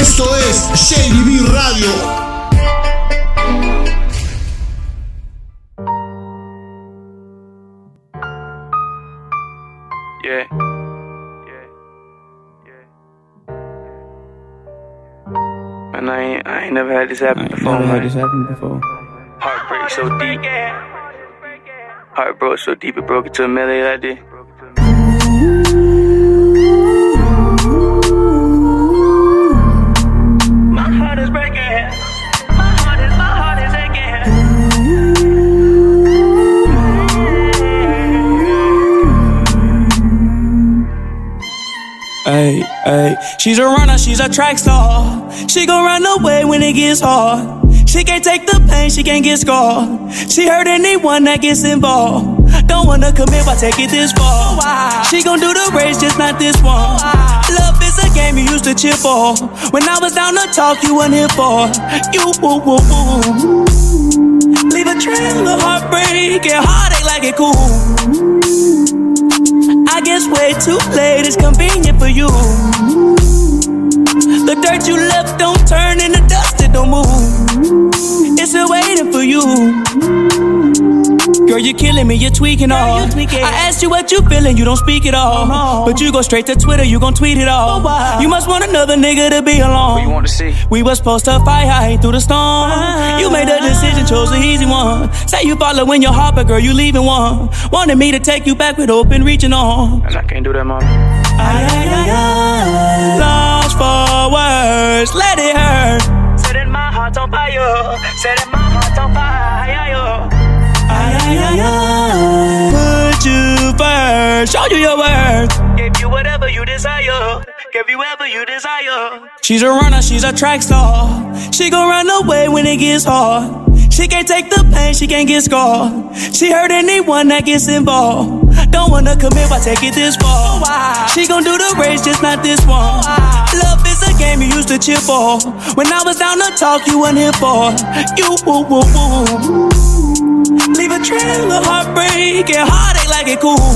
Esto es JDB Radio. Yeah. And I ain't never had this happen before, man. Heartbreak so deep. Heart broke so deep it broke into a melody like this. My heart is breaking. My heart is aching. Ay, ay, she's a runner, she's a track star. She gon' run away when it gets hard. She can't take the pain, she can't get scarred. She hurt anyone that gets involved. Don't wanna commit, why take it this far? She gon' do the race, just not this one. Love is a game you used to cheer for. When I was down to talk, you weren't here for. You woo woo woo. Leave a trail of heartbreak and heartache like it cool. I guess way too late, it's convenient for you. The dirt you left don't turn into dust, it don't move. It's still waiting for you. Girl, you're killing me, you're tweaking all. I asked you what you feeling, you don't speak at all. But you go straight to Twitter, you gon' tweet it all. You must want another nigga to be alone. What you want to see? We was supposed to fight high through the storm. You made the decision, chose the easy one. Say you following your heart, but girl, you leaving one. Wanted me to take you back with open reaching arms. And I can't do that, mom. Lost for words, let it hurt. Setting my heart on fire. Setting my heart on fire. Put you first, show you your worth. Give you whatever you desire. Give you whatever you desire. She's a runner, she's a track star. She gon' run away when it gets hard. She can't take the pain, she can't get scarred. She hurt anyone that gets involved. Don't wanna commit, why take it this far? She gon' do the race, just not this one. Love is a game you used to cheer for. When I was down to talk, you weren't here for. You woo woo woo. Leave a trail of heartbreak and heartache like it cool.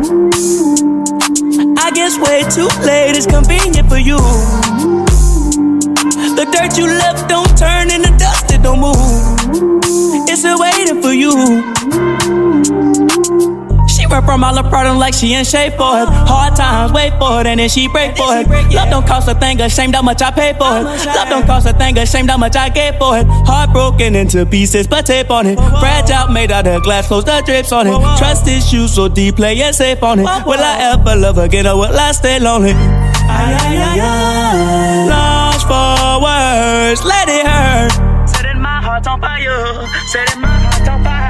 I guess way too late, it's convenient for you. The dirt you left don't turn into dust, it don't move. It's still waiting for you. She run from all the problem like she in shape for it. Hard times, wait for it, and then she break for it. Love don't cost a thing, ashamed how much I paid for it. Love don't cost a thing, ashamed how much I gave for it. Heart broken into pieces, but tape on it. Fragile, made out of glass, close the drips on it. Trust issues so deep, play it safe on it. Will I ever love again, or will I stay lonely? Lost for words, let it hurt. Setting my heart on fire. Setting my heart on fire.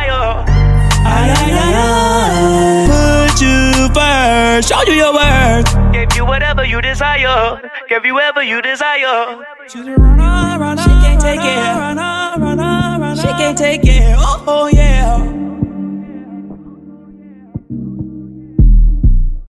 Put you first, show you your worth. Give you whatever you desire. Give you whatever you desire. She's a runner, she can't take it. She can't take it. Oh, yeah.